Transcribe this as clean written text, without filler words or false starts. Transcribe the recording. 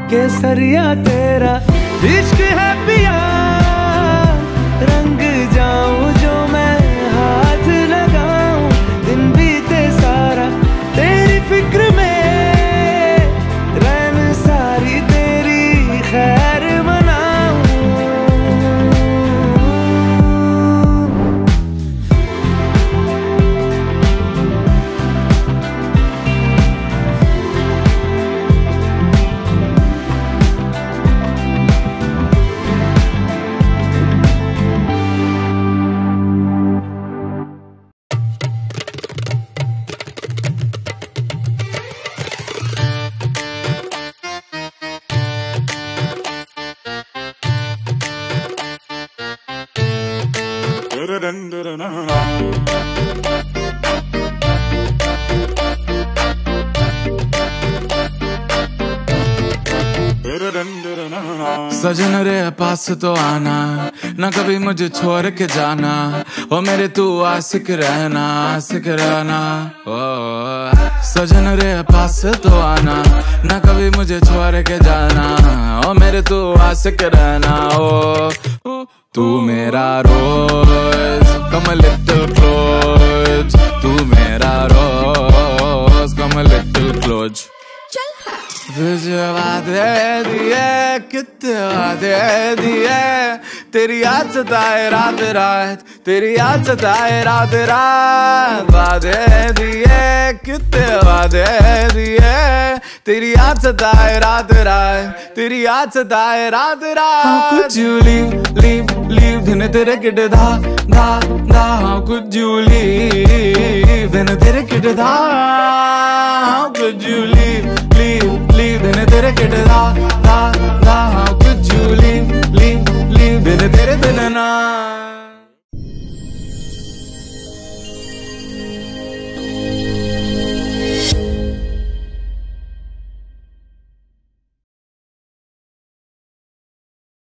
केसरिया तेरा इश्क है पिया, रंग जाऊं जो मैं हाथ लगाऊं, दिन बीते सारा तेरी फिक्र में, रैन सारी तेरी खैर मनाऊं। सजन रे पास तो आना, ना कभी मुझे छोड़ के जाना, ओ मेरे तू आशिक रहना, आशिक रहना। ओ सजन रे पास तो आना, ना कभी मुझे छोड़ के जाना, ओ मेरे तू आशिक रहना। ओ तू मेरा रोज कम लिटिल क्लोज, तू मेरा रोज कम लिटिल क्लोज। तुझे वादे दिए, कितने वादे दिए, तेरी याद सताए रात रात, तेरी याद सताए रात रात। वादे दिए, कितने वादे दिए, तेरी याद सताए रात रात, तेरी याद सताए रात रात। How could you leave, leave, leave, दिन तेरे किट धा धा धा। How could you leave, दिन तेरे किट धा